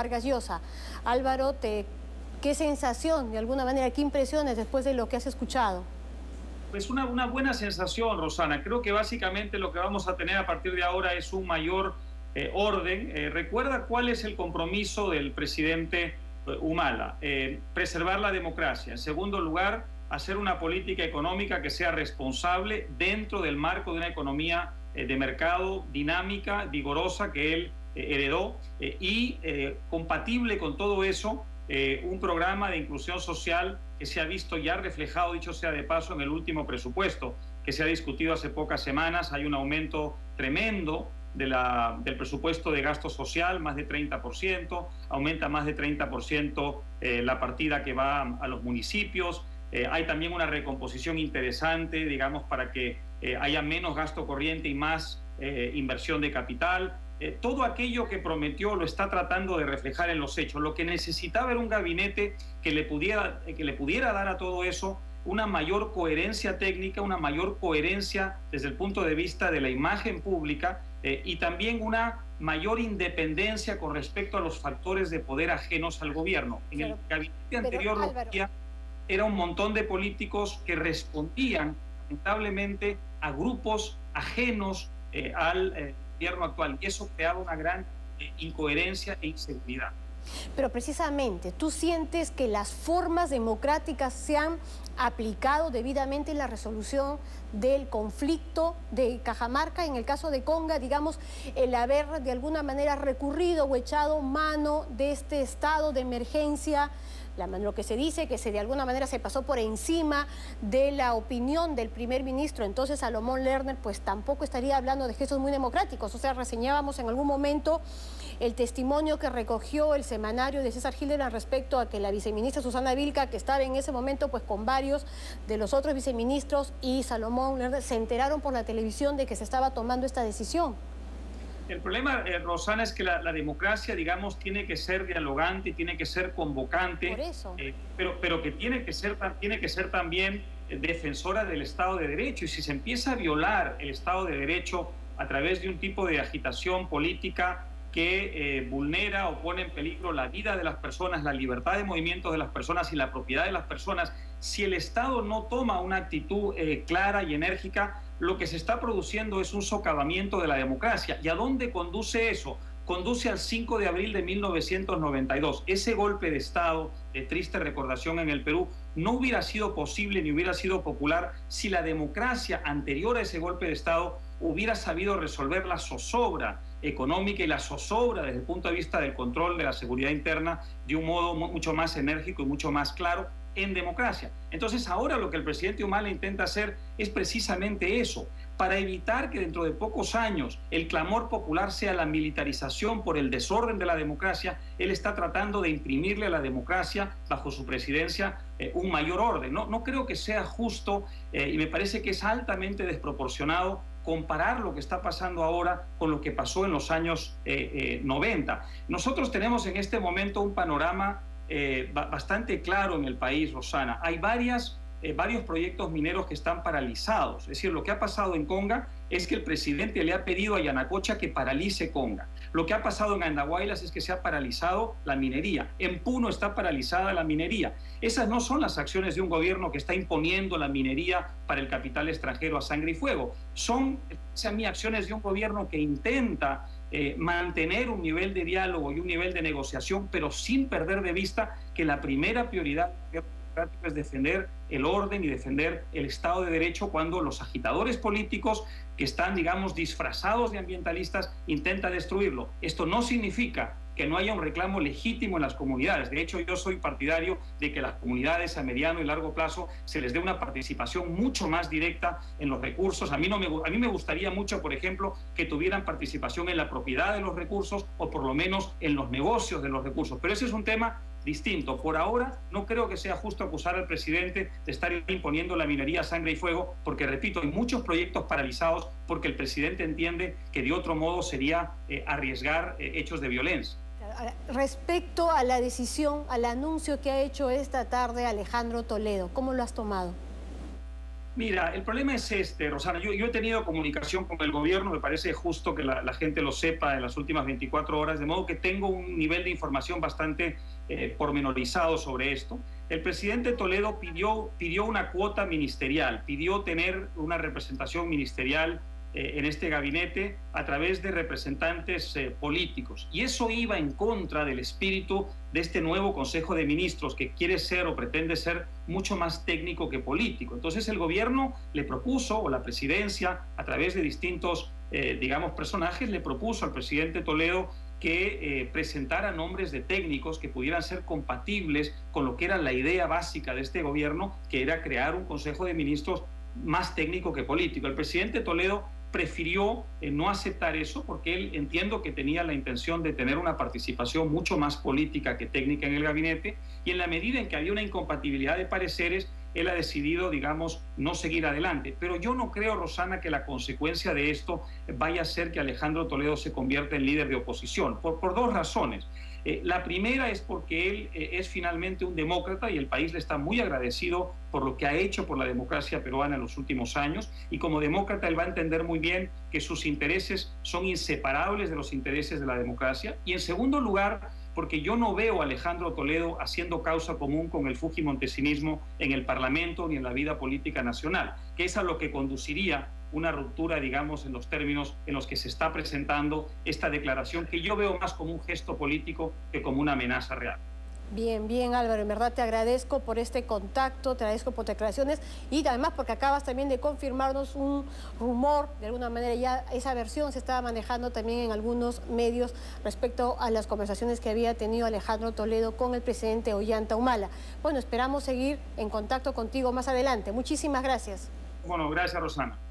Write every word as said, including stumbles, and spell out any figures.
Vargas Llosa. Álvaro, te, ¿qué sensación, de alguna manera, qué impresiones después de lo que has escuchado? Pues una, una buena sensación, Rosana. Creo que básicamente lo que vamos a tener a partir de ahora es un mayor eh, orden. Eh, recuerda cuál es el compromiso del presidente eh, Humala. Eh, preservar la democracia. En segundo lugar, hacer una política económica que sea responsable dentro del marco de una economía eh, de mercado dinámica, vigorosa, que él eh, heredó, eh, y eh, compatible con todo eso, eh, un programa de inclusión social que se ha visto ya reflejado, dicho sea de paso, en el último presupuesto que se ha discutido hace pocas semanas. Hay un aumento tremendo de la, del presupuesto de gasto social, más de treinta por ciento, aumenta más de treinta por ciento eh, la partida que va a los municipios. Eh, hay también una recomposición interesante, digamos, para que eh, haya menos gasto corriente y más eh, inversión de capital. Eh, todo aquello que prometió lo está tratando de reflejar en los hechos. Lo que necesitaba era un gabinete que le pudiera, que le pudiera dar a todo eso una mayor coherencia técnica, una mayor coherencia desde el punto de vista de la imagen pública eh, y también una mayor independencia con respecto a los factores de poder ajenos al gobierno. En claro, el gabinete anterior lo que había era un montón de políticos que respondían lamentablemente a grupos ajenos eh, al eh, gobierno actual, y eso creaba una gran eh, incoherencia e inseguridad. Pero precisamente, ¿tú sientes que las formas democráticas se han aplicado debidamente en la resolución del conflicto de Cajamarca? En el caso de Conga, digamos, el haber de alguna manera recurrido o echado mano de este estado de emergencia, la, lo que se dice que se de alguna manera se pasó por encima de la opinión del primer ministro, entonces Salomón Lerner, pues tampoco estaría hablando de gestos muy democráticos. O sea, reseñábamos en algún momento el testimonio que recogió el semanario de César Hildebrand respecto a que la viceministra Susana Vilca, que estaba en ese momento pues con varios de los otros viceministros, y Salomón Lerner se enteraron por la televisión de que se estaba tomando esta decisión. El problema, eh, Rosana, es que la, la democracia, digamos, tiene que ser dialogante, tiene que ser convocante, por eso. Eh, pero, pero que tiene que ser, tiene que ser también defensora del Estado de Derecho. Y si se empieza a violar el Estado de Derecho a través de un tipo de agitación política que eh, vulnera o pone en peligro la vida de las personas, la libertad de movimiento de las personas y la propiedad de las personas, si el Estado no toma una actitud eh, clara y enérgica, lo que se está produciendo es un socavamiento de la democracia. ¿Y a dónde conduce eso? Conduce al cinco de abril de mil novecientos noventa y dos. Ese golpe de Estado, de triste recordación en el Perú, no hubiera sido posible ni hubiera sido popular si la democracia anterior a ese golpe de Estado hubiera sabido resolver la zozobra económica y la zozobra desde el punto de vista del control de la seguridad interna de un modo mucho más enérgico y mucho más claro en democracia. Entonces ahora lo que el presidente Humala intenta hacer es precisamente eso, para evitar que dentro de pocos años el clamor popular sea la militarización por el desorden de la democracia. Él está tratando de imprimirle a la democracia, bajo su presidencia, eh, un mayor orden. No, no creo que sea justo eh, y me parece que es altamente desproporcionado comparar lo que está pasando ahora con lo que pasó en los años eh, eh, noventa. Nosotros tenemos en este momento un panorama eh, bastante claro en el país, Rosana. Hay varias, eh, varios proyectos mineros que están paralizados. Es decir, lo que ha pasado en Conga es que el presidente le ha pedido a Yanacocha que paralice Conga. Lo que ha pasado en Andahuaylas es que se ha paralizado la minería. En Puno está paralizada la minería. Esas no son las acciones de un gobierno que está imponiendo la minería para el capital extranjero a sangre y fuego. Son, a mí, acciones de un gobierno que intenta eh, mantener un nivel de diálogo y un nivel de negociación, pero sin perder de vista que la primera prioridad es defender el orden y defender el Estado de Derecho cuando los agitadores políticos que están, digamos, disfrazados de ambientalistas intentan destruirlo. Esto no significa que no haya un reclamo legítimo en las comunidades. De hecho, yo soy partidario de que las comunidades a mediano y largo plazo se les dé una participación mucho más directa en los recursos. A mí, no me, a mí me gustaría mucho, por ejemplo, que tuvieran participación en la propiedad de los recursos o por lo menos en los negocios de los recursos. Pero ese es un tema distinto. Por ahora no creo que sea justo acusar al presidente de estar imponiendo la minería a sangre y fuego, porque, repito, hay muchos proyectos paralizados porque el presidente entiende que de otro modo sería eh, arriesgar eh, hechos de violencia. Respecto a la decisión, al anuncio que ha hecho esta tarde Alejandro Toledo, ¿cómo lo has tomado? Mira, el problema es este, Rosana. Yo, yo he tenido comunicación con el gobierno, me parece justo que la, la gente lo sepa en las últimas veinticuatro horas, de modo que tengo un nivel de información bastante eh, pormenorizado sobre esto. El presidente Toledo pidió, pidió una cuota ministerial, pidió tener una representación ministerial eh, en este gabinete a través de representantes eh, políticos. Y eso iba en contra del espíritu de este nuevo Consejo de Ministros, que quiere ser o pretende ser mucho más técnico que político. Entonces el gobierno le propuso, o la presidencia, a través de distintos, eh, digamos, personajes, le propuso al presidente Toledo que eh, presentara nombres de técnicos que pudieran ser compatibles con lo que era la idea básica de este gobierno, que era crear un Consejo de Ministros más técnico que político. El presidente Toledo prefirió eh, no aceptar eso porque él, entiendo que tenía la intención de tener una participación mucho más política que técnica en el gabinete, y en la medida en que había una incompatibilidad de pareceres, él ha decidido, digamos, no seguir adelante. Pero yo no creo, Rosana, que la consecuencia de esto vaya a ser que Alejandro Toledo se convierta en líder de oposición, por, por dos razones. Eh, la primera es porque él eh, es finalmente un demócrata y el país le está muy agradecido por lo que ha hecho por la democracia peruana en los últimos años, y como demócrata él va a entender muy bien que sus intereses son inseparables de los intereses de la democracia. Y en segundo lugar, porque yo no veo a Alejandro Toledo haciendo causa común con el fujimontesinismo en el Parlamento ni en la vida política nacional, que es a lo que conduciría una ruptura, digamos, en los términos en los que se está presentando esta declaración, que yo veo más como un gesto político que como una amenaza real. Bien, bien, Álvaro, en verdad te agradezco por este contacto, te agradezco por tus declaraciones y además porque acabas también de confirmarnos un rumor, de alguna manera ya esa versión se estaba manejando también en algunos medios respecto a las conversaciones que había tenido Alejandro Toledo con el presidente Ollanta Humala. Bueno, esperamos seguir en contacto contigo más adelante. Muchísimas gracias. Bueno, gracias, Rosana.